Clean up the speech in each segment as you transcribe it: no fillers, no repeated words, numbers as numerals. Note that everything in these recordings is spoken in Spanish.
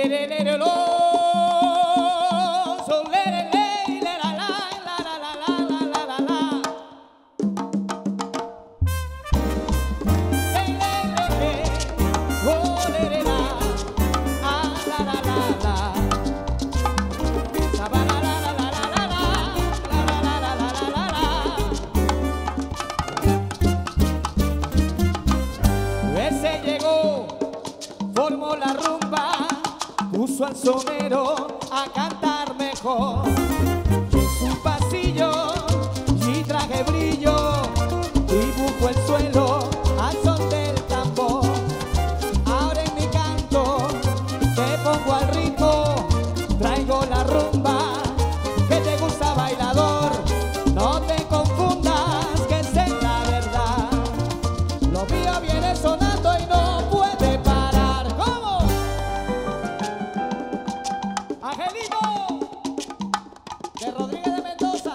Ese llegó, formó la rumba, puso al sonero a cantar mejor. En su pasillo y traje brillo, dibujo el suelo al son del tambor. Ahora en mi canto te pongo al ritmo, traigo la rumba que te gusta, bailador. No te confundas, que esa es la verdad. Lo mío viene sonando y no puede parar. ¿Cómo? Angelito de Rodríguez de Mendoza.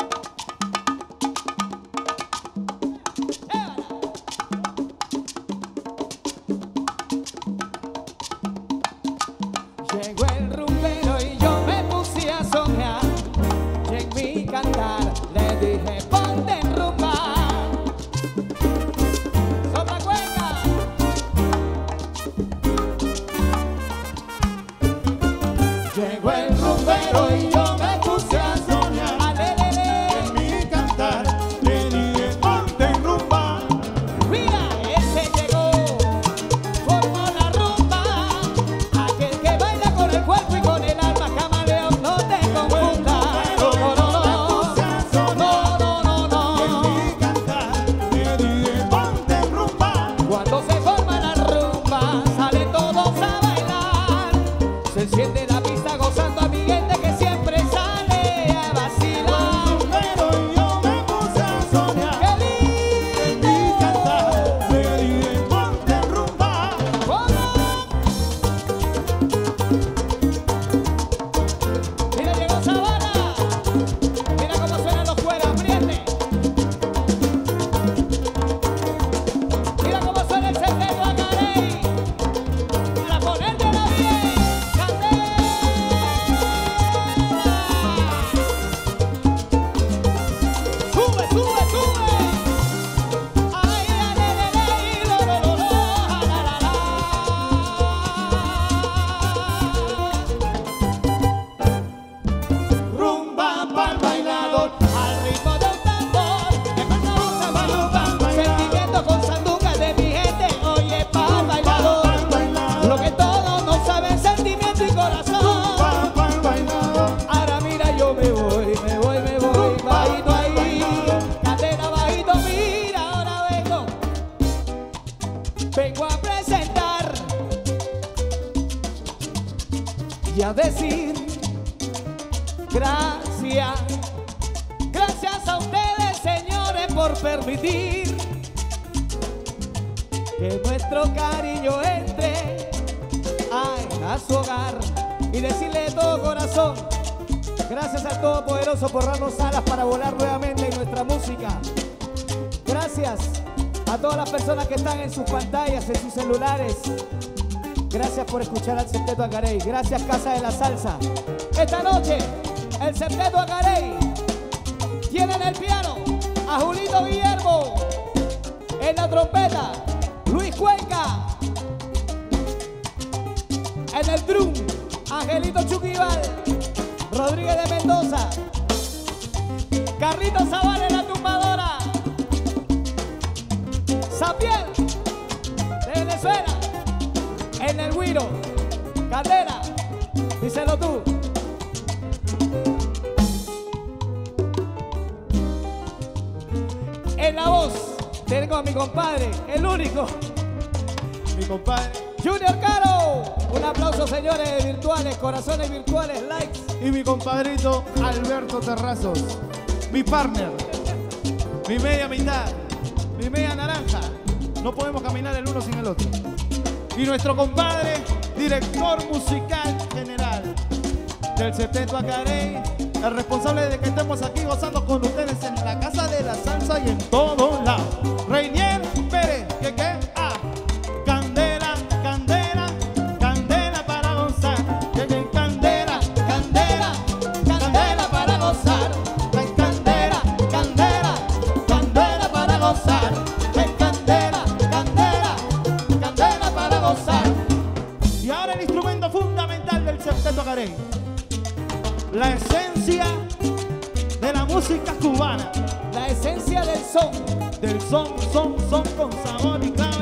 Llegó el rumbero y yo me puse a soñar, y en mi cantar le dije ponte en rumba. ¡Sopla cueca! Llegó el rumbero y yo me puse a soñar, alelele. En mi cantar le dije ponte en rumba. Mira, ese llegó, formó la rumba, aquel que baila con el cuerpo y con el alma, camaleón, no te confundas. No, no, no, no, no, no, no. En mi cantar le dije ponte en rumba. Cuando se forma la rumba, salen todos a bailar. Se enciende la pista gozando a mi gente que siempre sale a vacilar. Pero yo me puse a soñar. ¡Qué En lindo! mi cantar le dije ponte en rumba. ¿Cómo? Mira, llegó Sabana. Mira cómo suenan los cueros, apriete. Mira cómo suena el Septeto Acarey. Para ponértela bien. ¡Candela! ¡Sube, sube, sube! ¡Ay, alelele, lo, la, la, la! Rumba pa'l bailador. Al ritmo de un tambor, que cuenta un samba, sentimiento con sanduca de mi gente, oye, pa'l bailador. Lo que todos no saben, sentimiento y corazón. Rumba pa'l bailador. Ahora mira, yo me voy, bajito ahí, cadera bajito, mira, ahora vengo a presentar y a decir gracias, gracias a ustedes, señores, por permitir que nuestro cariño entre a su hogar y decirle de todo corazón, gracias al Todopoderoso por darnos alas para volar nuevamente en nuestra música. Gracias a todas las personas que están en sus pantallas, en sus celulares. Gracias por escuchar al Septeto Acarey. Gracias, Casa de la Salsa. Esta noche, el Septeto Acarey tiene en el piano a Julito Guillermo, en la trompeta Luis Cuenca, en el drum Angelito Chuquival, Rodríguez de Mendoza, Carlitos Zavala en la tumbadora, Sapiel de Venezuela, en el güiro, Caldera, díselo tú. En la voz tengo a mi compadre, el único, Mi compadre Junior Caro. Un aplauso, señores virtuales, corazones virtuales, likes. y mi compadrito Alberto Terrazos, mi partner, mi media mitad, mi media naranja. No podemos caminar el uno sin el otro. Y nuestro compadre, director musical general del Septeto Acarey, el responsable de que estemos aquí gozando con ustedes en la Casa de la Salsa y en todos lados. Reinier Pérez, ¿qué? Ah, candela, candela, candela para gozar. La esencia de la música cubana. La esencia del son. Del son con sabor y clave.